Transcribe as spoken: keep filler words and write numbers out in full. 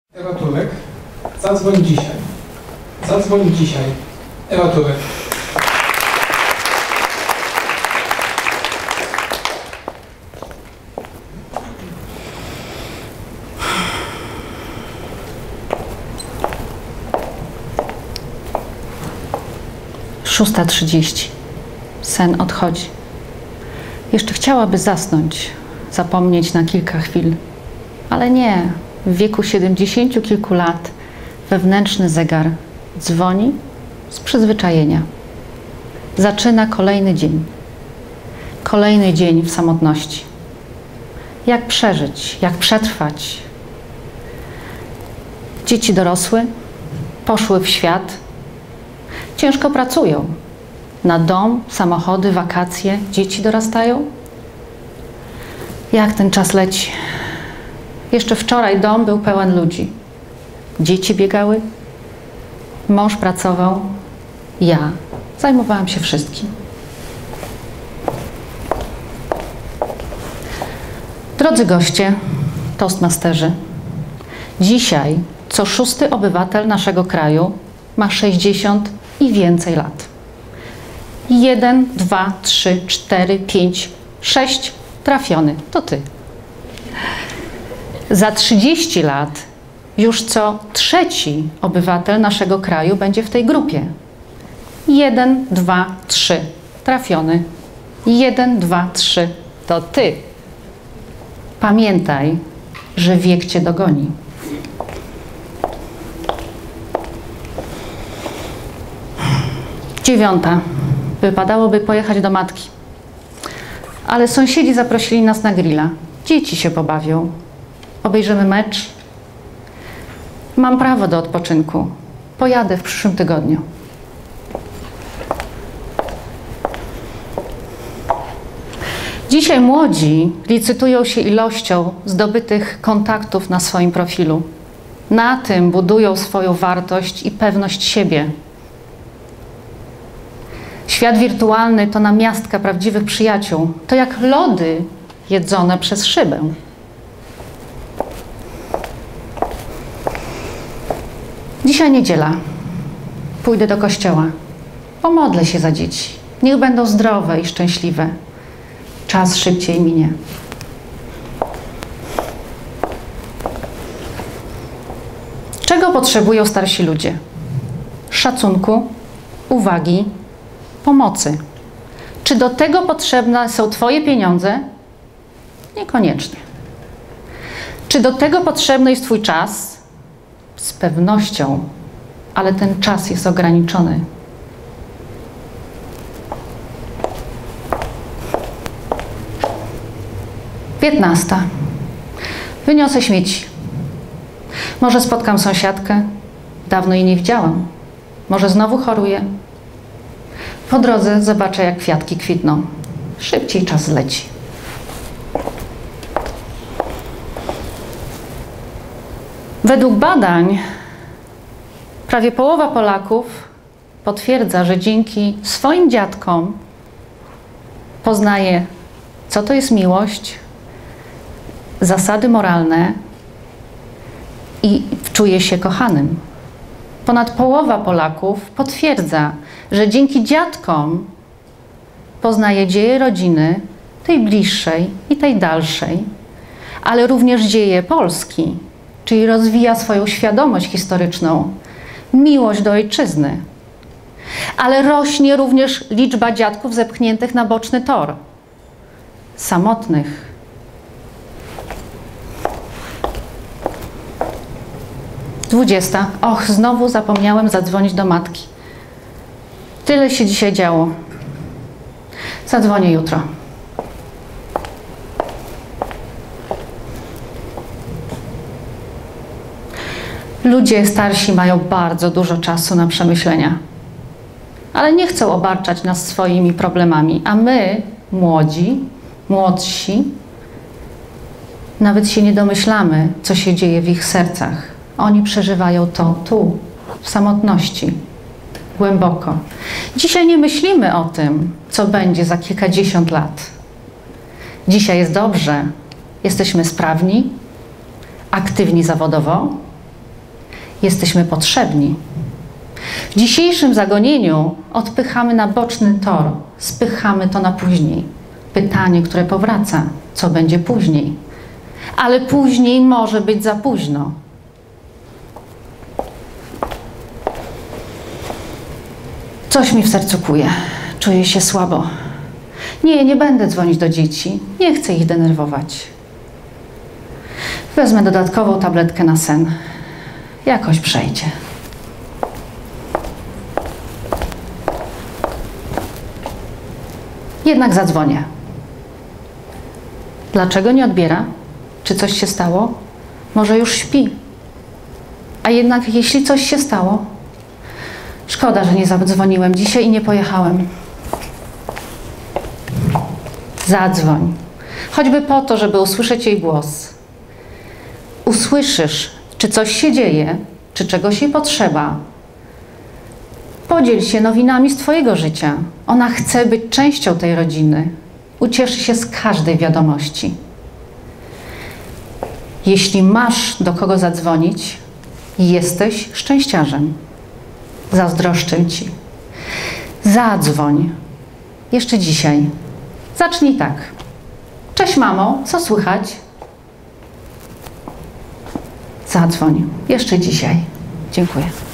Ewa Turek, zadzwoń dzisiaj. Zadzwoń dzisiaj. Ewa Turek. Szósta trzydzieści. Sen odchodzi. Jeszcze chciałaby zasnąć, zapomnieć na kilka chwil. Ale nie. W wieku siedemdziesięciu kilku lat wewnętrzny zegar dzwoni z przyzwyczajenia. Zaczyna kolejny dzień. Kolejny dzień w samotności. Jak przeżyć? Jak przetrwać? Dzieci dorosły, poszły w świat. Ciężko pracują. Na dom, samochody, wakacje, dzieci dorastają. Jak ten czas leci? Jeszcze wczoraj dom był pełen ludzi. Dzieci biegały, mąż pracował, ja zajmowałam się wszystkim. Drodzy goście, toastmasterzy, dzisiaj co szósty obywatel naszego kraju ma sześćdziesiąt i więcej lat. Jeden, dwa, trzy, cztery, pięć, sześć, trafiony, to ty. Za trzydzieści lat już co trzeci obywatel naszego kraju będzie w tej grupie. Jeden, dwa, trzy, trafiony. Jeden, dwa, trzy, to ty. Pamiętaj, że wiek cię dogoni. Dziewiąta. Wypadałoby pojechać do matki. Ale sąsiedzi zaprosili nas na grilla. Dzieci się pobawią. Obejrzymy mecz. Mam prawo do odpoczynku. Pojadę w przyszłym tygodniu. Dzisiaj młodzi licytują się ilością zdobytych kontaktów na swoim profilu. Na tym budują swoją wartość i pewność siebie. Świat wirtualny to namiastka prawdziwych przyjaciół. To jak lody jedzone przez szybę. Dzisiaj niedziela. Pójdę do kościoła. Pomodlę się za dzieci. Niech będą zdrowe i szczęśliwe. Czas szybciej minie. Czego potrzebują starsi ludzie? Szacunku, uwagi, pomocy. Czy do tego potrzebne są twoje pieniądze? Niekoniecznie. Czy do tego potrzebny jest twój czas? Z pewnością, ale ten czas jest ograniczony. Piętnasta. Wyniosę śmieci. Może spotkam sąsiadkę. Dawno jej nie widziałam. Może znowu choruję. Po drodze zobaczę, jak kwiatki kwitną. Szybciej czas leci. Według badań prawie połowa Polaków potwierdza, że dzięki swoim dziadkom poznaje, co to jest miłość, zasady moralne i czuje się kochanym. Ponad połowa Polaków potwierdza, że dzięki dziadkom poznaje dzieje rodziny, tej bliższej i tej dalszej, ale również dzieje Polski, czyli rozwija swoją świadomość historyczną, miłość do ojczyzny. Ale rośnie również liczba dziadków zepchniętych na boczny tor, samotnych. Dwudziesta. Och, znowu zapomniałem zadzwonić do matki. Tyle się dzisiaj działo. Zadzwonię jutro. Ludzie starsi mają bardzo dużo czasu na przemyślenia, ale nie chcą obarczać nas swoimi problemami, a my, młodzi, młodsi, nawet się nie domyślamy, co się dzieje w ich sercach. Oni przeżywają to tu, w samotności, głęboko. Dzisiaj nie myślimy o tym, co będzie za kilkadziesiąt lat. Dzisiaj jest dobrze, jesteśmy sprawni, aktywni zawodowo, Jesteśmy potrzebni. W dzisiejszym zagonieniu odpychamy na boczny tor, spychamy to na później. Pytanie, które powraca, co będzie później? Ale później może być za późno. Coś mi w sercu kuje. Czuję się słabo. Nie, nie będę dzwonić do dzieci. Nie chcę ich denerwować. Wezmę dodatkową tabletkę na sen. Jakoś przejdzie. Jednak zadzwonię. Dlaczego nie odbiera? Czy coś się stało? Może już śpi? A jednak jeśli coś się stało? Szkoda, że nie zadzwoniłem dzisiaj i nie pojechałem. Zadzwoń. Choćby po to, żeby usłyszeć jej głos. Usłyszysz, czy coś się dzieje, czy czegoś jej potrzeba. Podziel się nowinami z twojego życia. Ona chce być częścią tej rodziny. Ucieszy się z każdej wiadomości. Jeśli masz do kogo zadzwonić, jesteś szczęściarzem. Zazdroszczę ci. Zadzwoń. Jeszcze dzisiaj. Zacznij tak. Cześć mamo, co słychać? Zadzwoń. Jeszcze dzisiaj. Dziękuję.